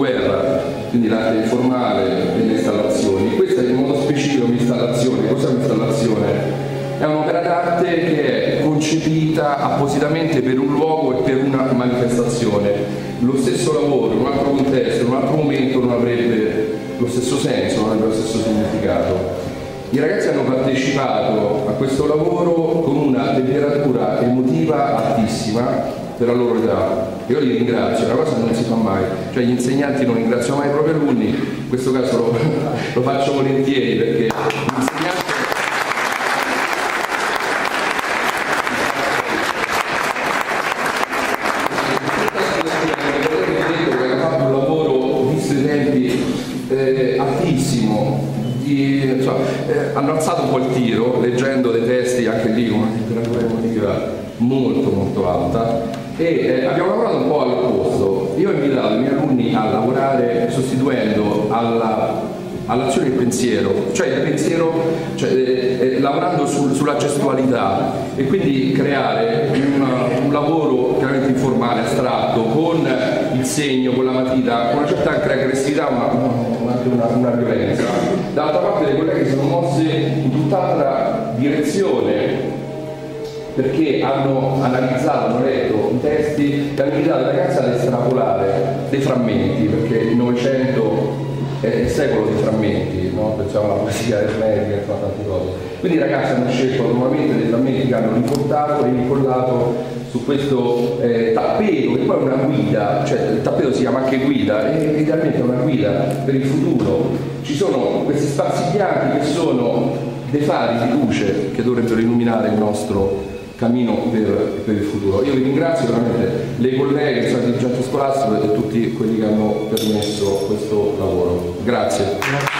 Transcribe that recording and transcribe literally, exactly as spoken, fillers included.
dopoguerra, quindi l'arte informale e le installazioni. Questa è in modo specifico un'installazione. Cos'è un'installazione? È un'opera d'arte che è concepita appositamente per un luogo e per una manifestazione. Lo stesso lavoro, in un altro contesto, in un altro momento non avrebbe lo stesso senso, non avrebbe lo stesso significato. I ragazzi hanno partecipato a questo lavoro con una temperatura emotiva altissima per la loro età. Io li ringrazio, è una cosa che non si fa mai, cioè gli insegnanti non ringraziano mai i propri alunni, in questo caso lo, lo faccio volentieri perché l'insegnante fatto un lavoro, visto i tempi, eh, altissimo. Di, insomma, eh, hanno alzato un po' il tiro leggendo dei testi anche lì con una temperatura emotiva molto molto alta e eh, abbiamo lavorato un po' all'opposto. Io ho invitato i miei alunni a lavorare sostituendo alla, all'azione il pensiero, cioè il pensiero cioè, eh, eh, lavorando sul, sulla gestualità e quindi creare un, un lavoro chiaramente informale, astratto, con il segno, con la matita, con una certa anche aggressività ma anche una, una violenza. Dall'altra parte le colleghe sono mosse in tutt'altra direzione perché hanno analizzato, hanno letto i testi e hanno invitato i ragazzi ad estrapolare dei frammenti, perché il Novecento è il secolo dei frammenti, no? Pensiamo alla poesia ermetica e tante cose. Quindi i ragazzi hanno scelto autonomamente dei frammenti che hanno riportato e incollato su questo eh, tappeto, che poi è una guida, cioè il tappeto si chiama anche guida, e idealmente è una guida per il futuro. Ci sono questi spazi bianchi che sono dei fari di luce che dovrebbero illuminare il nostro cammino per, per il futuro. Io vi ringrazio veramente le colleghe, il dirigente scolastico e tutti quelli che hanno permesso questo lavoro. Grazie.